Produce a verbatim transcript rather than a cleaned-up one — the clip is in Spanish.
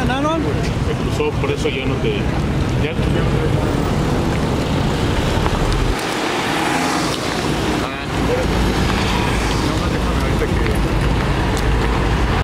ganaron. Se cruzó, por eso ya no te... Ya,